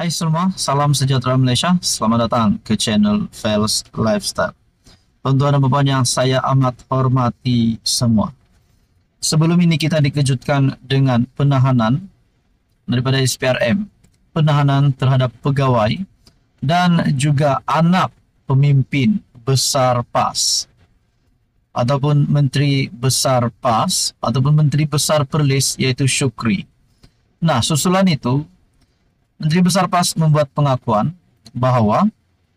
Hai semua, salam sejahtera Malaysia. Selamat datang ke channel Fels Lifestyle. Tuan-tuan dan puan yang saya amat hormati semua. Sebelum ini kita dikejutkan dengan penahanan daripada SPRM, penahanan terhadap pegawai dan juga anak pemimpin besar PAS ataupun Menteri Besar PAS ataupun Menteri Besar Perlis, iaitu Shukri. Nah, susulan itu Menteri Besar PAS membuat pengakuan bahwa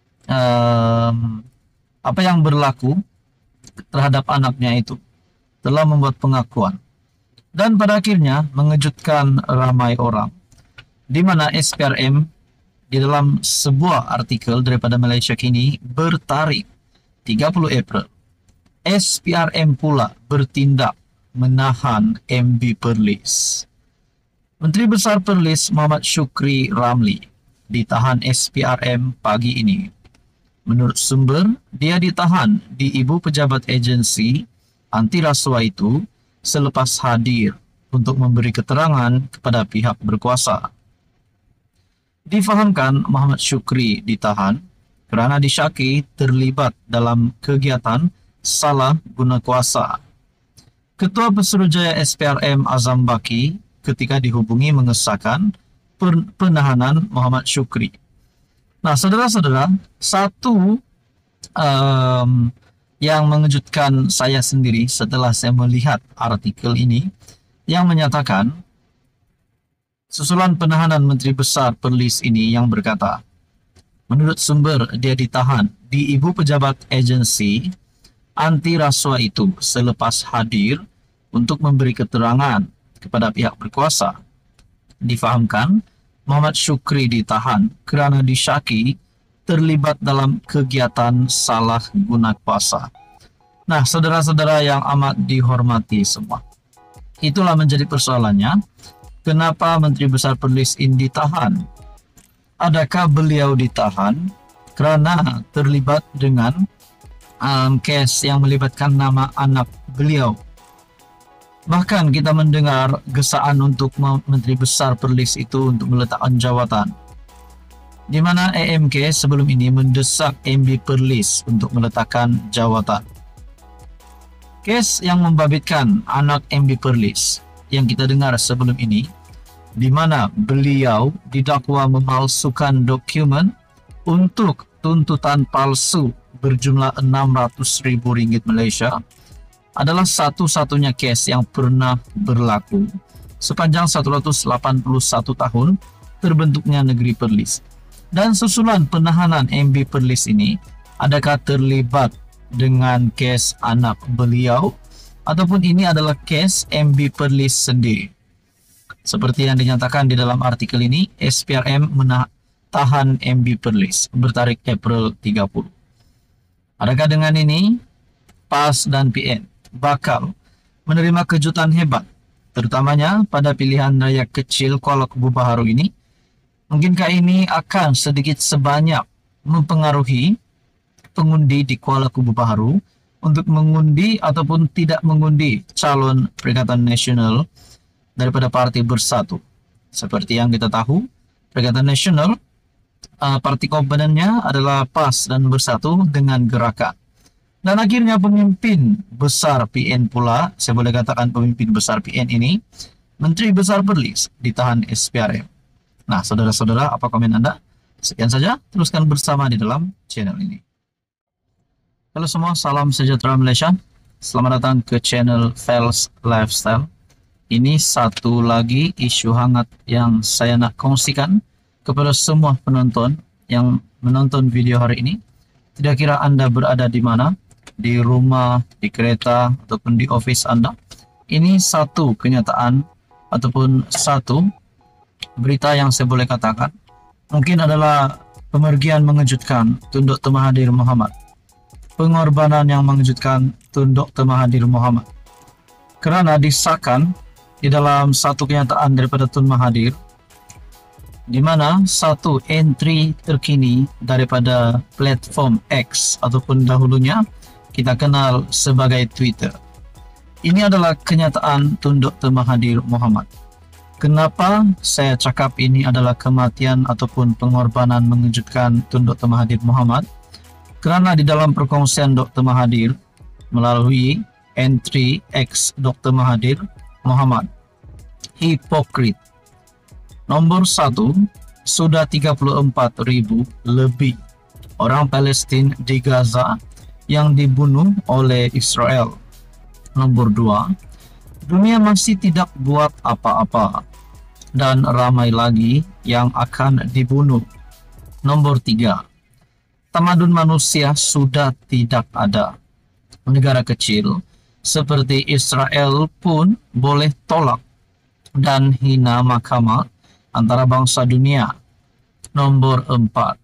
apa yang berlaku terhadap anaknya itu telah membuat pengakuan, dan pada akhirnya mengejutkan ramai orang, di mana SPRM di dalam sebuah artikel daripada Malaysia Kini bertarikh 30 April, SPRM pula bertindak menahan MB Perlis. Menteri Besar Perlis Muhammad Shukri Ramli ditahan SPRM pagi ini. Menurut sumber, dia ditahan di Ibu Pejabat Agensi Anti Rasuah itu selepas hadir untuk memberi keterangan kepada pihak berkuasa. Difahamkan Muhammad Shukri ditahan kerana disyaki terlibat dalam kegiatan salah guna kuasa. Ketua Pesuruhjaya SPRM Azam Baki ketika dihubungi mengesahkan penahanan Muhammad Shukri. Nah, saudara-saudara, satu yang mengejutkan saya sendiri setelah saya melihat artikel ini yang menyatakan susulan penahanan Menteri Besar Perlis ini yang berkata, menurut sumber dia ditahan di Ibu Pejabat Agensi Anti Rasuah itu selepas hadir untuk memberi keterangan kepada pihak berkuasa. Difahamkan Muhammad Shukri ditahan kerana disyaki terlibat dalam kegiatan salah guna kuasa. Nah, saudara-saudara yang amat dihormati semua, itulah menjadi persoalannya. Kenapa Menteri Besar Perlis ini ditahan? Adakah beliau ditahan kerana terlibat dengan kes yang melibatkan nama anak beliau? Bahkan kita mendengar gesaan untuk Menteri Besar Perlis itu untuk meletakkan jawatan, di mana AMK sebelum ini mendesak MB Perlis untuk meletakkan jawatan. Kes yang membabitkan anak MB Perlis yang kita dengar sebelum ini, di mana beliau didakwa memalsukan dokumen untuk tuntutan palsu berjumlah RM600,000 Malaysia, adalah satu-satunya kes yang pernah berlaku sepanjang 181 tahun terbentuknya negeri Perlis. Dan susulan penahanan MB Perlis ini, adakah terlibat dengan kes anak beliau ataupun ini adalah kes MB Perlis sendiri? Seperti yang dinyatakan di dalam artikel ini, SPRM menahan MB Perlis bertarikh April 30. Adakah dengan ini PAS dan PN bakal menerima kejutan hebat, terutamanya pada pilihan raya kecil Kuala Kubu Baharu ini? Mungkinkah ini akan sedikit sebanyak mempengaruhi pengundi di Kuala Kubu Baharu untuk mengundi ataupun tidak mengundi calon Perikatan Nasional daripada Parti Bersatu? Seperti yang kita tahu, Perikatan Nasional parti komponennya adalah PAS dan Bersatu dengan Gerakan. Dan akhirnya pemimpin besar PN pula, saya boleh katakan pemimpin besar PN ini, Menteri Besar Perlis, ditahan SPRM. Nah, saudara-saudara, apa komen Anda? Sekian saja, teruskan bersama di dalam channel ini. Halo semua, salam sejahtera Malaysia. Selamat datang ke channel Fels Lifestyle. Ini satu lagi isu hangat yang saya nak kongsikan kepada semua penonton yang menonton video hari ini. Tidak kira Anda berada di mana, di rumah, di kereta, ataupun di office Anda. Ini satu kenyataan ataupun satu berita yang saya boleh katakan mungkin adalah pemergian mengejutkan Tun Dr. Mahathir Mohamad. Pengorbanan yang mengejutkan Tun Dr. Mahathir Mohamad. Kerana disahkan di dalam satu kenyataan daripada Tun Mahathir, di mana satu entry terkini daripada platform X ataupun dahulunya kita kenal sebagai Twitter. Ini adalah kenyataan Tun Dr. Mahathir Mohamad. Kenapa saya cakap ini adalah kematian ataupun pengorbanan mengejutkan Tun Dr. Mahathir Mohamad? Kerana di dalam perkongsian Dr. Mahathir melalui entry X Dr. Mahathir Mohamad, hipokrit. Nombor 1, sudah 34.000 lebih orang Palestin di Gaza yang dibunuh oleh Israel. Nomor 2, dunia masih tidak buat apa-apa dan ramai lagi yang akan dibunuh. Nomor 3, tamadun manusia sudah tidak ada. Negara kecil seperti Israel pun boleh tolak dan hina mahkamah antara bangsa dunia. Nomor 4,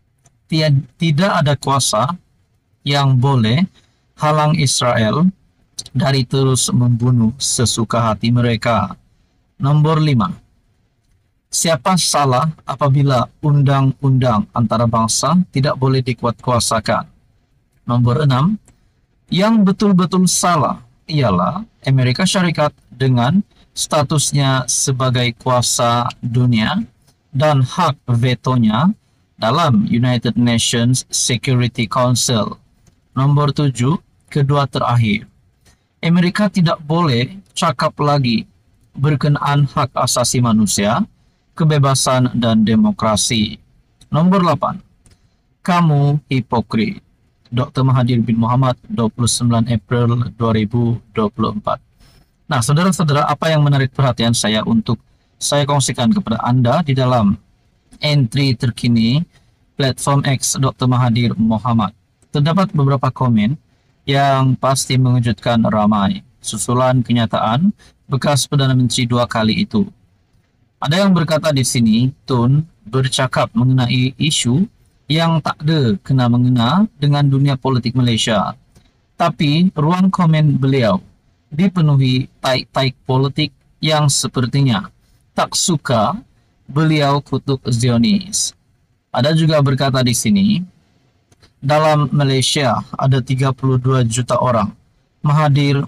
tidak ada kuasa yang boleh halang Israel dari terus membunuh sesuka hati mereka. Nomor 5, siapa salah apabila undang-undang antarabangsa tidak boleh dikuatkuasakan. Nomor 6, yang betul-betul salah ialah Amerika Syarikat dengan statusnya sebagai kuasa dunia dan hak vetonya dalam United Nations Security Council. Nomor 7, kedua terakhir, Amerika tidak boleh cakap lagi berkenaan hak asasi manusia, kebebasan dan demokrasi. Nomor 8, kamu hipokrit. Dr. Mahathir bin Mohamad, 29 April 2024. Nah, saudara-saudara, apa yang menarik perhatian saya untuk saya kongsikan kepada Anda di dalam entry terkini platform X Dr. Mahathir Mohamad. Terdapat beberapa komen yang pasti mengejutkan ramai. Susulan kenyataan bekas Perdana Menteri 2 kali itu. Ada yang berkata di sini, Tun bercakap mengenai isu yang tak ada kena-mengena dengan dunia politik Malaysia. Tapi ruang komen beliau dipenuhi taik-taik politik yang sepertinya tak suka beliau kutuk Zionis. Ada juga berkata di sini, dalam Malaysia ada 32 juta orang. Mahathir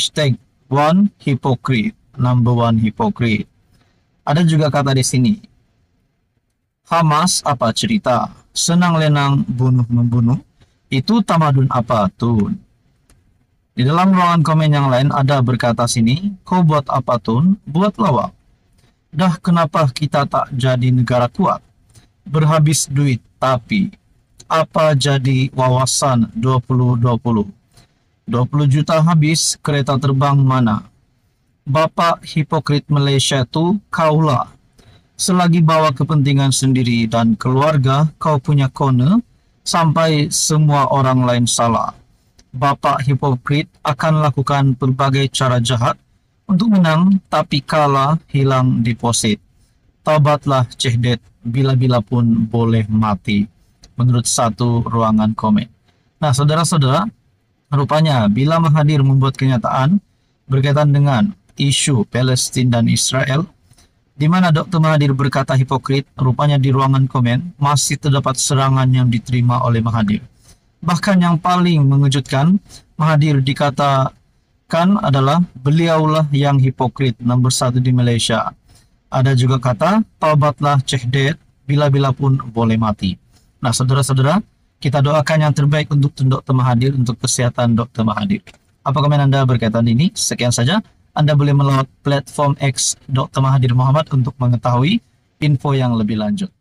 #1 hypocrite, number 1 hypocrite. Ada juga kata di sini, Hamas apa cerita? Senang lenang bunuh-membunuh. Itu tamadun apa, Tun? Di dalam ruangan komen yang lain ada berkata sini, kau buat apa, Tun? Buat lawak. Dah kenapa kita tak jadi negara kuat? Berhabis duit, tapi apa jadi wawasan 2020? 20 juta habis, kereta terbang mana? Bapak hipokrit Malaysia tu kaulah. Selagi bawa kepentingan sendiri dan keluarga, kau punya corner sampai semua orang lain salah. Bapak hipokrit akan lakukan berbagai cara jahat untuk menang, tapi kalah hilang deposit. Taubatlah cehdet, bila-bila pun boleh mati. Menurut satu ruangan komen. Nah, saudara-saudara, rupanya bila Mahathir membuat kenyataan berkaitan dengan isu Palestin dan Israel, di mana Dr. Mahathir berkata hipokrit, rupanya di ruangan komen masih terdapat serangan yang diterima oleh Mahathir. Bahkan yang paling mengejutkan, Mahathir dikatakan adalah beliaulah yang hipokrit nomor 1 di Malaysia. Ada juga kata, taubatlah cehdet, bila-bila pun boleh mati. Nah, saudara-saudara, kita doakan yang terbaik untuk Dr. Mahathir, untuk kesehatan Dr. Mahathir. Apa komen Anda berkaitan ini? Sekian saja. Anda boleh melawat platform X Dr. Mahathir Mohamad untuk mengetahui info yang lebih lanjut.